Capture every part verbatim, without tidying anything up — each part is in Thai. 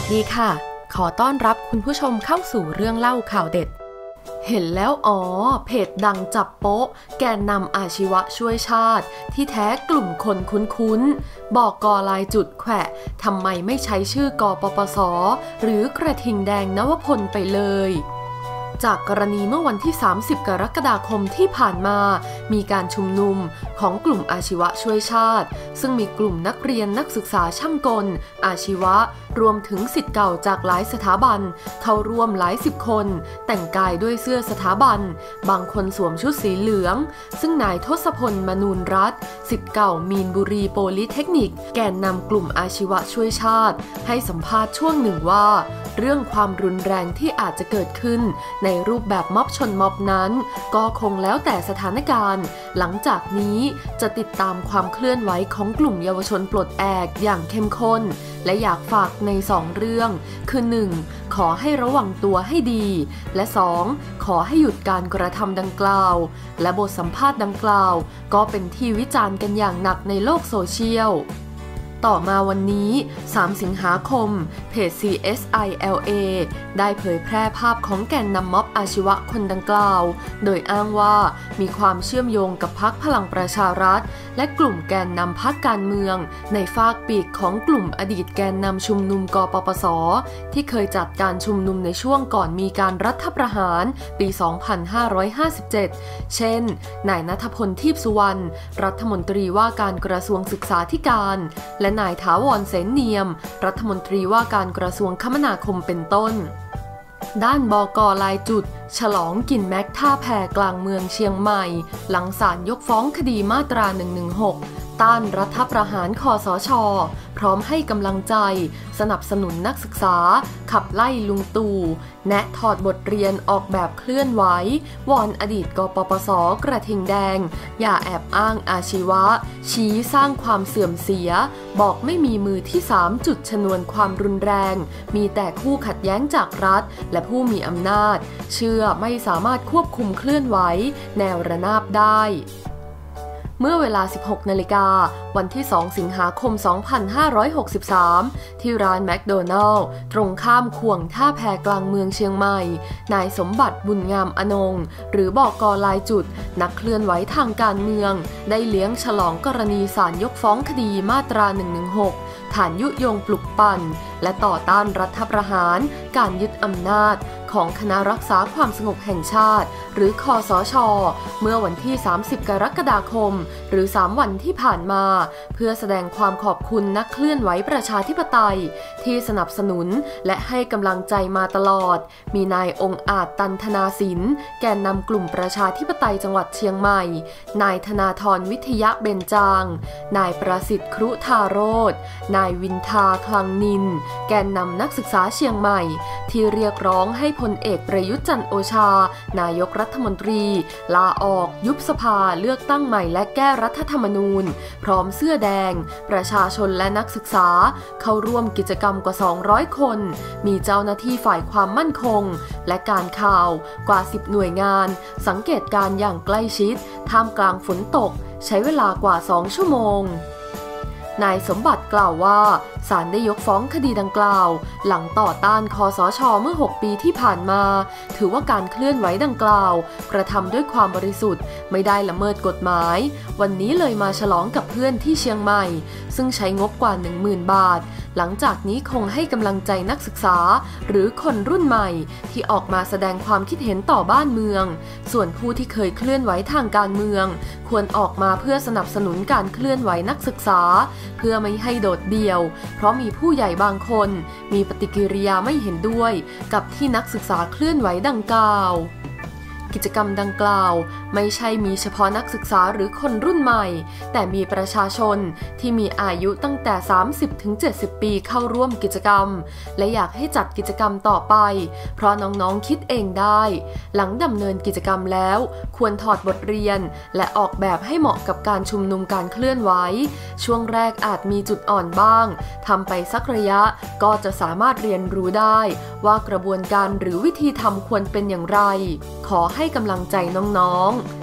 สดีค่ะขอต้อนรับคุณผู้ชมเข้าสู่เรื่องเล่าข่าวเด็ดเห็นแล้วอ๋อเพจดังจับโป๊ะแกนนำอาชีวะช่วยชาติที่แท้กลุ่มคนคุ้นๆบอกกอลายจุดแขวะทำไมไม่ใช้ชื่อกปปสหรือกระทิงแดงนวพลไปเลยจากกรณีเมื่อวันที่สามสิบกรกฎาคมที่ผ่านมามีการชุมนุมของกลุ่มอาชีวะช่วยชาติซึ่งมีกลุ่มนักเรียนนักศึกษาช่างกลอาชีวะรวมถึงศิษย์เก่าจากหลายสถาบันเข้าร่วมหลายสิบคนแต่งกายด้วยเสื้อสถาบันบางคนสวมชุดสีเหลืองซึ่งนายทศพลมนูนรัตน์ศิษย์เก่ามีนบุรีโพลิเทคนิคแกนนำกลุ่มอาชีวะช่วยชาติให้สัมภาษณ์ช่วงหนึ่งว่าเรื่องความรุนแรงที่อาจจะเกิดขึ้นในรูปแบบม็อบชนม็อบนั้นก็คงแล้วแต่สถานการณ์หลังจากนี้จะติดตามความเคลื่อนไหวของกลุ่มเยาวชนปลดแอกอย่างเข้มข้นและอยากฝากในสองเรื่องคือหนึ่งขอให้ระวังตัวให้ดีและสองขอให้หยุดการกระทำดังกล่าวและบทสัมภาษณ์ดังกล่าวก็เป็นที่วิจารณ์กันอย่างหนักในโลกโซเชียลต่อมาวันนี้สามสิงหาคมเพจ ซี เอส ไอ แอล เอ ได้เผยแพร่ภาพของแกนนำม็อบอาชีวะคนดังกล่าวโดยอ้างว่ามีความเชื่อมโยงกับพรรคพลังประชารัฐและกลุ่มแกนนำพรรคการเมืองในฝากปีกของกลุ่มอดีตแกนนำชุมนุมกปปสที่เคยจัดการชุมนุมในช่วงก่อนมีการรัฐประหารปี สองพันห้าร้อยห้าสิบเจ็ด เช่นนายณัฐพล ทีพสุวรรณรัฐมนตรีว่าการกระทรวงศึกษาธิการและนายถาวรเสนเนียมรัฐมนตรีว่าการกระทรวงคมนาคมเป็นต้นด้านบก.ลายจุดฉลองกินแม็กท่าแพกลางเมืองเชียงใหม่หลังศาลยกฟ้องคดีมาตราหนึ่งหนึ่งหกต้านรัฐประหารคสช.พร้อมให้กำลังใจสนับสนุนนักศึกษาขับไล่ลุงตู่แนะถอดบทเรียนออกแบบเคลื่อนไหววอนอดีตกปปสกระทิงแดงอย่าแอบอ้างอาชีวะชี้สร้างความเสื่อมเสียบอกไม่มีมือที่สามจุดชนวนความรุนแรงมีแต่คู่ขัดแย้งจากรัฐและผู้มีอำนาจเชื่อไม่สามารถควบคุมเคลื่อนไหวแนวระนาบได้เมื่อเวลา สิบหกนาฬิกาวันที่สองสิงหาคม สองพันห้าร้อยหกสิบสาม ที่ร้านแมคโดนัลด์ตรงข้ามขวงท่าแพกลางเมืองเชียงใหม่นายสมบัติบุญงามอนงค์หรือบอกกลายจุดนักเคลื่อนไหวทางการเมืองได้เลี้ยงฉลองกรณีศาลยกฟ้องคดีมาตราหนึ่งหนึ่งหกฐานยุยงปลุกปั่นและต่อต้านรัฐประหารการยึดอำนาจของคณะรักษาความสงบแห่งชาติหรือคสช.เมื่อวันที่สามสิบกรกฎาคมหรือสามวันที่ผ่านมาเพื่อแสดงความขอบคุณนักเคลื่อนไหวประชาธิปไตยที่สนับสนุนและให้กำลังใจมาตลอดมีนายองค์อาจตันธนาสินแกนนำกลุ่มประชาธิปไตยจังหวัดเชียงใหม่นายธนาธรวิทยะเบญจางนายประสิทธิ์ครุธาโรจน์นายวินทาคลังนินแกนนำนักศึกษาเชียงใหม่ที่เรียกร้องให้พลเอกประยุทธ์จันทร์โอชานายกรัฐมนตรีลาออกยุบสภาเลือกตั้งใหม่และแก้รัฐธรรมนูญพร้อมเสื้อแดงประชาชนและนักศึกษาเข้าร่วมกิจกรรมกว่าสองร้อยคนมีเจ้าหน้าที่ฝ่ายความมั่นคงและการข่าวกว่าสิบหน่วยงานสังเกตการณ์อย่างใกล้ชิดท่ามกลางฝนตกใช้เวลากว่าสองชั่วโมงนายสมบัติกล่าวว่าศาลได้ยกฟ้องคดีดังกล่าวหลังต่อต้านคสช.เมื่อหกปีที่ผ่านมาถือว่าการเคลื่อนไหวดังกล่าวกระทำด้วยความบริสุทธิ์ไม่ได้ละเมิดกฎหมายวันนี้เลยมาฉลองกับเพื่อนที่เชียงใหม่ซึ่งใช้งบกว่า หนึ่งหมื่น บาทหลังจากนี้คงให้กำลังใจนักศึกษาหรือคนรุ่นใหม่ที่ออกมาแสดงความคิดเห็นต่อบ้านเมืองส่วนผู้ที่เคยเคลื่อนไหวทางการเมืองควรออกมาเพื่อสนับสนุนการเคลื่อนไหวนักศึกษาเพื่อไม่ให้โดดเดี่ยวเพราะมีผู้ใหญ่บางคนมีปฏิกิริยาไม่เห็นด้วยกับที่นักศึกษาเคลื่อนไหวดังกล่าวกิจกรรมดังกล่าวไม่ใช่มีเฉพาะนักศึกษาหรือคนรุ่นใหม่แต่มีประชาชนที่มีอายุตั้งแต่ สามสิบถึงเจ็ดสิบ ปีเข้าร่วมกิจกรรมและอยากให้จัดกิจกรรมต่อไปเพราะน้องๆคิดเองได้หลังดำเนินกิจกรรมแล้วควรถอดบทเรียนและออกแบบให้เหมาะกับการชุมนุมการเคลื่อนไหวช่วงแรกอาจมีจุดอ่อนบ้างทำไปสักระยะก็จะสามารถเรียนรู้ได้ว่ากระบวนการหรือวิธีทำควรเป็นอย่างไรขอให้กำลังใจน้องๆ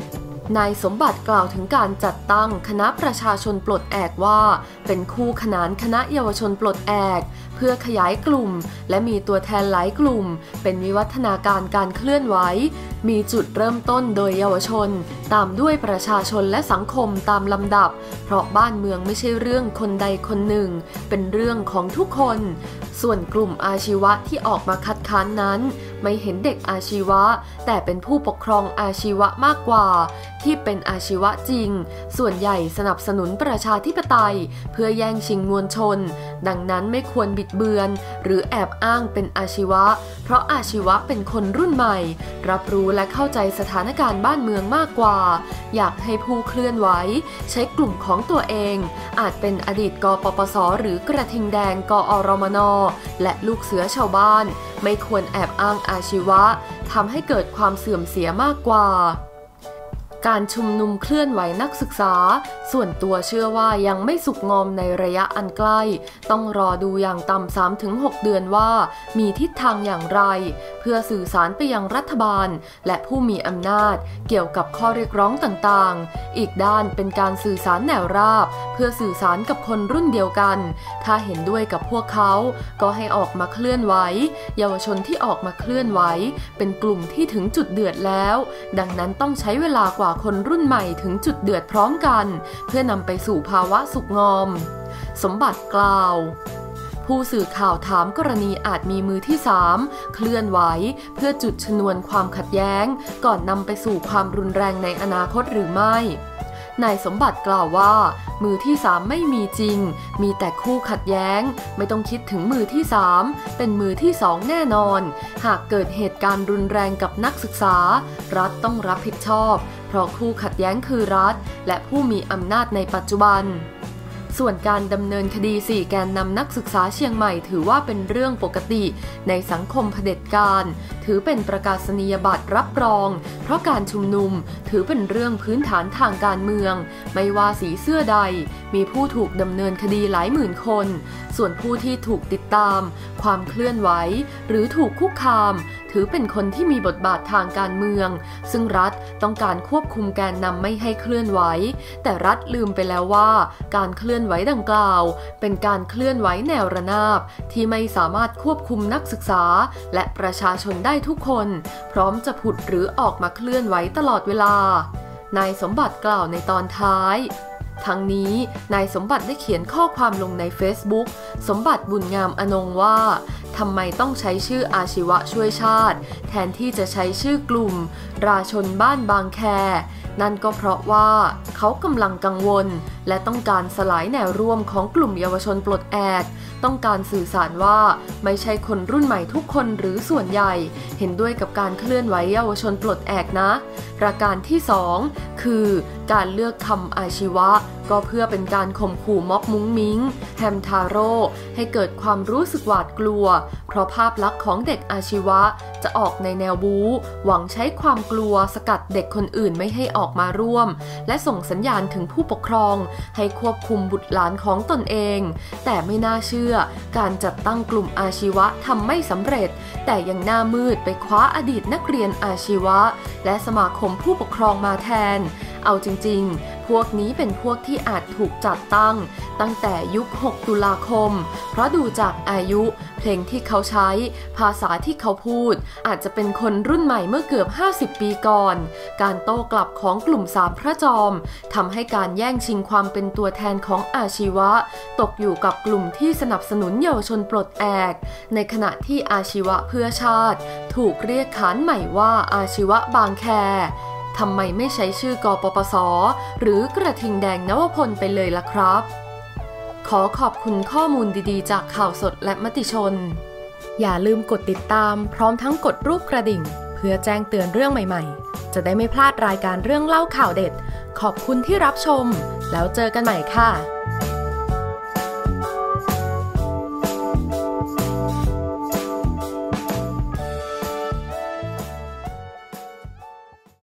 นายสมบัติกล่าวถึงการจัดตั้งคณะประชาชนปลดแอกว่าเป็นคู่ขนานคณะเยาวชนปลดแอกเพื่อขยายกลุ่มและมีตัวแทนหลายกลุ่มเป็นวิวัฒนาการการเคลื่อนไหวมีจุดเริ่มต้นโดยเยาวชนตามด้วยประชาชนและสังคมตามลำดับเพราะบ้านเมืองไม่ใช่เรื่องคนใดคนหนึ่งเป็นเรื่องของทุกคนส่วนกลุ่มอาชีวะที่ออกมาคัดค้านนั้นไม่เห็นเด็กอาชีวะแต่เป็นผู้ปกครองอาชีวะมากกว่าที่เป็นอาชีวะจริงส่วนใหญ่สนับสนุนประชาธิปไตยเพื่อแย่งชิงมวลชนดังนั้นไม่ควรบิดเบือนหรือแอบอ้างเป็นอาชีวะเพราะอาชีวะเป็นคนรุ่นใหม่รับรู้และเข้าใจสถานการณ์บ้านเมืองมากกว่าอยากให้ผู้เคลื่อนไหวใช้กลุ่มของตัวเองอาจเป็นอดีตกปปสหรือกระทิงแดงกอรมนและลูกเสือชาวบ้านไม่ควรแอบอ้างอาชีวะทำให้เกิดความเสื่อมเสียมากกว่าการชุมนุมเคลื่อนไหวนักศึกษาส่วนตัวเชื่อว่ายังไม่สุกงอมในระยะอันใกล้ต้องรอดูอย่างต่ำ สามถึงหก เดือนว่ามีทิศทางอย่างไรเพื่อสื่อสารไปยังรัฐบาลและผู้มีอำนาจเกี่ยวกับข้อเรียกร้องต่างๆอีกด้านเป็นการสื่อสารแนวราบเพื่อสื่อสารกับคนรุ่นเดียวกันถ้าเห็นด้วยกับพวกเขาก็ให้ออกมาเคลื่อนไหวเยาวชนที่ออกมาเคลื่อนไหวเป็นกลุ่มที่ถึงจุดเดือดแล้วดังนั้นต้องใช้เวลากว่าคนรุ่นใหม่ถึงจุดเดือดพร้อมกันเพื่อนำไปสู่ภาวะสุขงอมสมบัติกล่าวผู้สื่อข่าวถามกรณีอาจมีมือที่สามเคลื่อนไหวเพื่อจุดชนวนความขัดแย้งก่อนนำไปสู่ความรุนแรงในอนาคตหรือไม่นายสมบัติกล่าวว่ามือที่สามไม่มีจริงมีแต่คู่ขัดแย้งไม่ต้องคิดถึงมือที่สามเป็นมือที่สองแน่นอนหากเกิดเหตุการณ์รุนแรงกับนักศึกษารัฐต้องรับผิดชอบเพราะคู่ขัดแย้งคือรัฐและผู้มีอำนาจในปัจจุบันส่วนการดำเนินคดีสี่แกนนำนักศึกษาเชียงใหม่ถือว่าเป็นเรื่องปกติในสังคมเผด็จการถือเป็นประกาศนียบัตรรับรองเพราะการชุมนุมถือเป็นเรื่องพื้นฐานทางการเมืองไม่ว่าสีเสื้อใดมีผู้ถูกดำเนินคดีหลายหมื่นคนส่วนผู้ที่ถูกติดตามความเคลื่อนไหวหรือถูกคุกคามถือเป็นคนที่มีบทบาททางการเมืองซึ่งรัฐต้องการควบคุมแกนนำไม่ให้เคลื่อนไหวแต่รัฐลืมไปแล้วว่าการเคลื่อนไหวดังกล่าวเป็นการเคลื่อนไหวแนวระนาบที่ไม่สามารถควบคุมนักศึกษาและประชาชนได้ทุกคนพร้อมจะผุดหรือออกมาเคลื่อนไหวตลอดเวลานายสมบัติกล่าวในตอนท้ายทั้งนี้นายสมบัติได้เขียนข้อความลงใน Facebook สมบัติบุญงามอนงว่าทำไมต้องใช้ชื่ออาชีวะช่วยชาติแทนที่จะใช้ชื่อกลุ่มราชนบ้านบางแคนั่นก็เพราะว่าเขากำลังกังวลและต้องการสลายแนวร่วมของกลุ่มเยาวชนปลดแอกต้องการสื่อสารว่าไม่ใช่คนรุ่นใหม่ทุกคนหรือส่วนใหญ่เห็นด้วยกับการเคลื่อนไหวเยาวชนปลดแอกนะประการที่สองคือการเลือกคำอาชีวะก็เพื่อเป็นการข่มขู่ม็อบมุ้งมิ้งแฮมทาโร่ให้เกิดความรู้สึกหวาดกลัวเพราะภาพลักษณ์ของเด็กอาชีวะจะออกในแนวบู๊หวังใช้ความกลัวสกัดเด็กคนอื่นไม่ให้ออกมาร่วมและส่งสัญญาณถึงผู้ปกครองให้ควบคุมบุตรหลานของตนเองแต่ไม่น่าเชื่อการจัดตั้งกลุ่มอาชีวะทำไม่สำเร็จแต่ยังหน้ามืดไปคว้าอดีตนักเรียนอาชีวะและสมาคมผู้ปกครองมาแทนเอาจริงๆพวกนี้เป็นพวกที่อาจถูกจัดตั้งตั้งแต่ยุคหกตุลาคมเพราะดูจากอายุเพลงที่เขาใช้ภาษาที่เขาพูดอาจจะเป็นคนรุ่นใหม่เมื่อเกือบห้าสิบปีก่อนการโต้กลับของกลุ่มสามพระจอมทำให้การแย่งชิงความเป็นตัวแทนของอาชีวะตกอยู่กับกลุ่มที่สนับสนุนเยาวชนปลดแอกในขณะที่อาชีวะเพื่อชาติถูกเรียกขานใหม่ว่าอาชีวะบางแคทำไมไม่ใช้ชื่อกปปสหรือกระทิงแดงนวพลไปเลยล่ะครับขอขอบคุณข้อมูลดีๆจากข่าวสดและมติชนอย่าลืมกดติดตามพร้อมทั้งกดรูปกระดิ่งเพื่อแจ้งเตือนเรื่องใหม่ๆจะได้ไม่พลาดรายการเรื่องเล่าข่าวเด็ดขอบคุณที่รับชมแล้วเจอกันใหม่ค่ะ